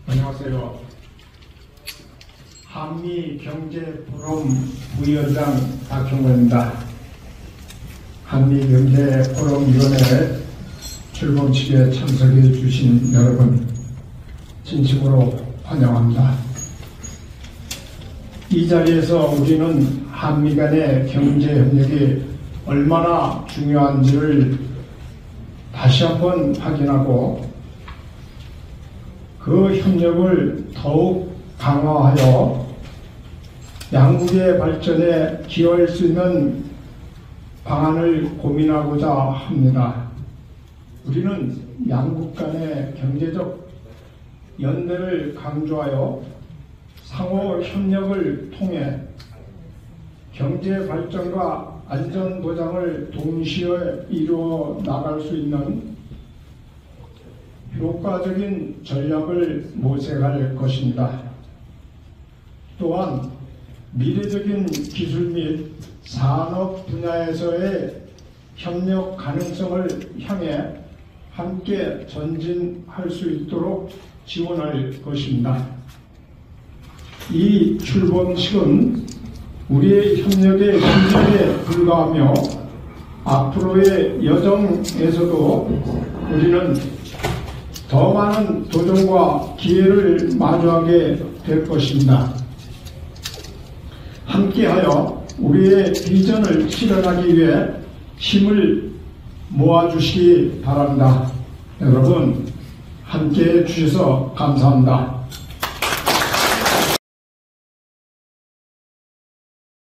안녕하세요. 한미경제포럼 부위원장 박형원입니다. 한미경제포럼위원회 출범식에 참석해 주신 여러분 진심으로 환영합니다. 이 자리에서 우리는 한미 간의 경제협력이 얼마나 중요한지를 다시 한번 확인하고 그 협력을 더욱 강화하여 양국의 발전에 기여할 수 있는 방안을 고민하고자 합니다. 우리는 양국 간의 경제적 연대를 강조하여 상호 협력을 통해 경제 발전과 안전 보장을 동시에 이루어 나갈 수 있는 효과적인 전략을 모색할 것입니다. 또한 미래적인 기술 및 산업 분야에서의 협력 가능성을 향해 함께 전진할 수 있도록 지원할 것입니다. 이 출범식은 우리의 협력의 시작에 불과하며 앞으로의 여정에서도 우리는 더 많은 도전과 기회를 마주하게 될 것입니다. 함께하여 우리의 비전을 실현하기 위해 힘을 모아주시기 바랍니다. 여러분 함께해 주셔서 감사합니다.